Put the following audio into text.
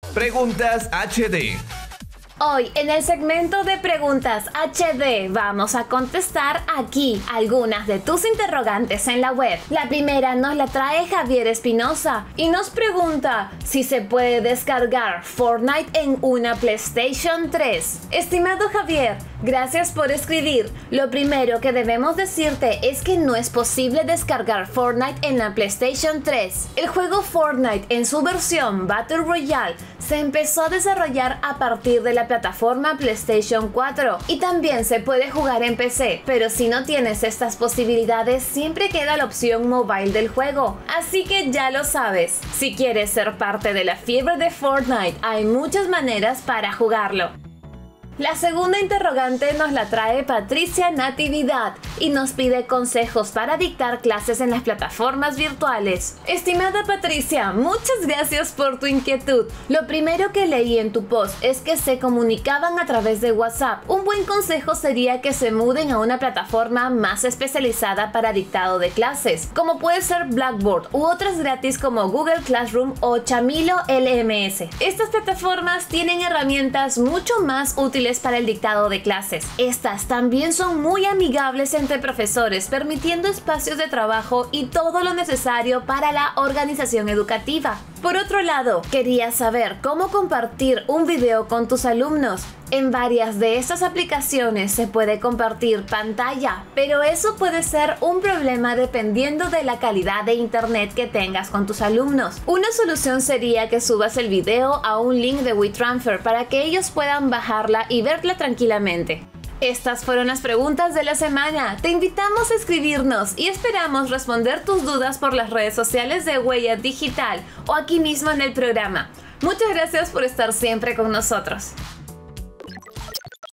Preguntas HD. Hoy en el segmento de Preguntas HD vamos a contestar aquí algunas de tus interrogantes en la web. La primera nos la trae Javier Espinosa y nos pregunta si se puede descargar Fortnite en una PlayStation 3. Estimado Javier, gracias por escribir. Lo primero que debemos decirte es que no es posible descargar Fortnite en la PlayStation 3. El juego Fortnite en su versión Battle Royale se empezó a desarrollar a partir de la plataforma PlayStation 4 y también se puede jugar en PC, pero si no tienes estas posibilidades siempre queda la opción mobile del juego, así que ya lo sabes, si quieres ser parte de la fiebre de Fortnite hay muchas maneras para jugarlo. La segunda interrogante nos la trae Patricia Natividad y nos pide consejos para dictar clases en las plataformas virtuales. Estimada Patricia, muchas gracias por tu inquietud. Lo primero que leí en tu post es que se comunicaban a través de WhatsApp. Un buen consejo sería que se muden a una plataforma más especializada para dictado de clases, como puede ser Blackboard u otras gratis como Google Classroom o Chamilo LMS. Estas plataformas tienen herramientas mucho más útiles para el dictado de clases. Estas también son muy amigables entre profesores, permitiendo espacios de trabajo y todo lo necesario para la organización educativa. Por otro lado, quería saber cómo compartir un video con tus alumnos. En varias de estas aplicaciones se puede compartir pantalla, pero eso puede ser un problema dependiendo de la calidad de internet que tengas con tus alumnos. Una solución sería que subas el video a un link de WeTransfer para que ellos puedan bajarla y verla tranquilamente. Estas fueron las preguntas de la semana. Te invitamos a escribirnos y esperamos responder tus dudas por las redes sociales de Huella Digital o aquí mismo en el programa. Muchas gracias por estar siempre con nosotros.